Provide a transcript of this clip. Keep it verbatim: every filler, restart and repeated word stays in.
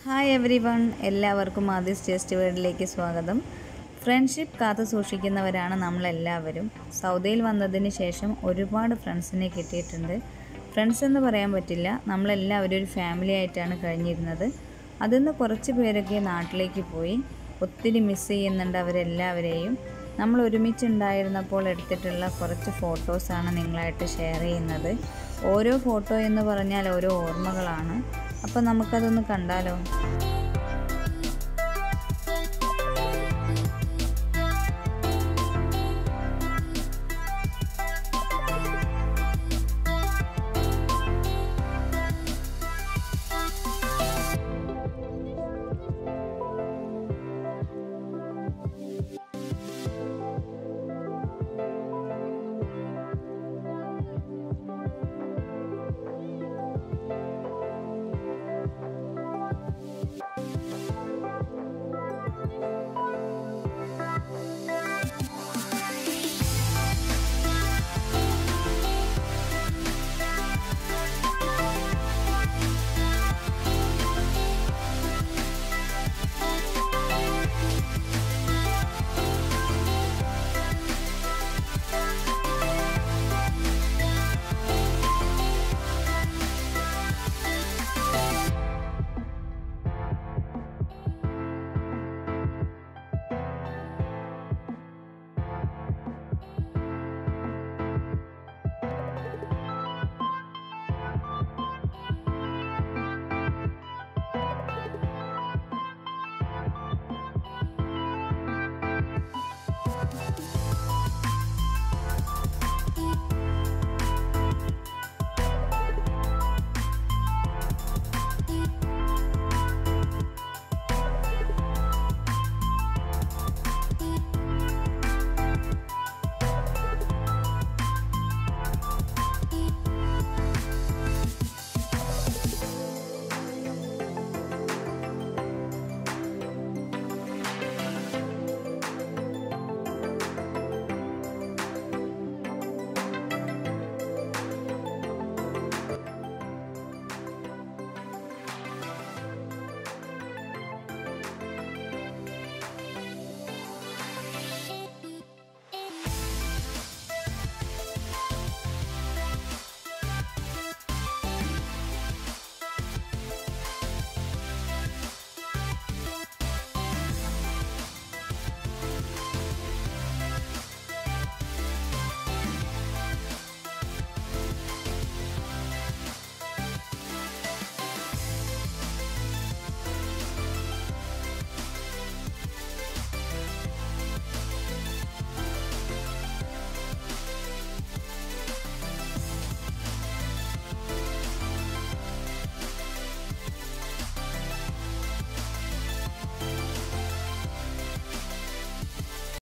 Hi every one, എല്ലാവർക്കും ആദി സ്റ്റേസ്റ്റ്വേർഡിലേക്ക് സ്വാഗതം. Friendship കാത്തു സൂക്ഷിക്കുന്നവരാണ് നമ്മളെല്ലാവരും. സൗദിയിൽ വന്നതിന് ശേഷം ഒരുപാട് ഫ്രണ്ട്സിനെ കിട്ടിയിട്ടുണ്ട്. ഫ്രണ്ട്സ് എന്ന് പറയാൻ പറ്റില്ല, നമ്മളെല്ലാവരും ഒരു ഫാമിലി ആയിട്ടാണ് കഴിഞ്ഞിരുന്നത്. അതിൽ നിന്ന് കുറച്ച് പേരൊക്കെ നാട്ടിലേക്ക് പോയി. ഒത്തിരി മിസ് ചെയ്യുന്നുണ്ട് അവരെല്ലാവരെയും. നമ്മൾ ഒരുമിച്ചുണ്ടായിരുന്നപ്പോൾ എടുത്തിട്ടുള്ള കുറച്ച് ഫോട്ടോസാണ് നിങ്ങളായിട്ട് ഷെയർ ചെയ്യുന്നത്. ഓരോ ഫോട്ടോ എന്ന് പറഞ്ഞാൽ ഓരോ ഓർമ്മകളാണ്. അപ്പോൾ നമുക്കതൊന്ന് കണ്ടാലോ?